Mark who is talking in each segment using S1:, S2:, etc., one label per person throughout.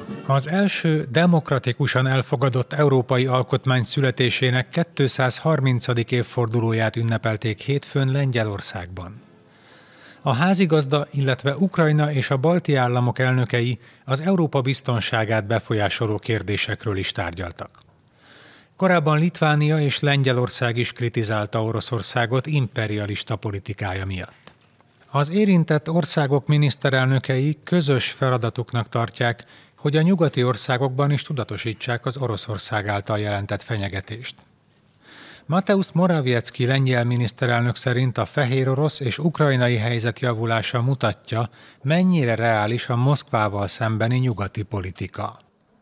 S1: Az első demokratikusan elfogadott európai alkotmány születésének 230. évfordulóját ünnepelték hétfőn Lengyelországban. A házigazda, illetve Ukrajna és a balti államok elnökei az Európa biztonságát befolyásoló kérdésekről is tárgyaltak. Korábban Litvánia és Lengyelország is kritizálta Oroszországot imperialista politikája miatt. Az érintett országok miniszterelnökei közös feladatuknak tartják, hogy a nyugati országokban is tudatosítsák az Oroszország által jelentett fenyegetést. Mateusz Morawiecki lengyel miniszterelnök szerint a fehérorosz és ukrajnai helyzet javulása mutatja, mennyire reális a Moszkvával szembeni nyugati politika.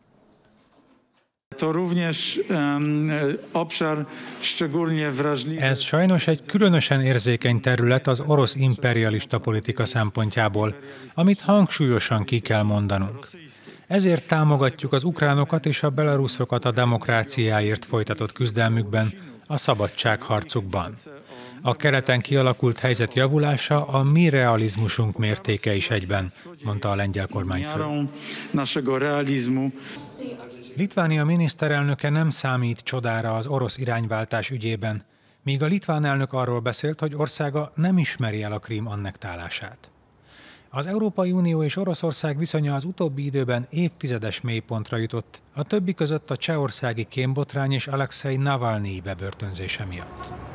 S1: Ez sajnos egy különösen érzékeny terület az orosz imperialista politika szempontjából, amit hangsúlyosan ki kell mondanunk. Ezért támogatjuk az ukránokat és a belaruszokat a demokráciáért folytatott küzdelmükben, a szabadságharcukban. A keleten kialakult helyzet javulása a mi realizmusunk mértéke is egyben, mondta a lengyel kormányfő. Litvánia miniszterelnöke nem számít csodára az orosz irányváltás ügyében, míg a litván elnök arról beszélt, hogy országa nem ismeri el a Krím annektálását. Az Európai Unió és Oroszország viszonya az utóbbi időben évtizedes mélypontra jutott, a többi között a csehországi kémbotrány és Alexej Navalnij bebörtönzése miatt.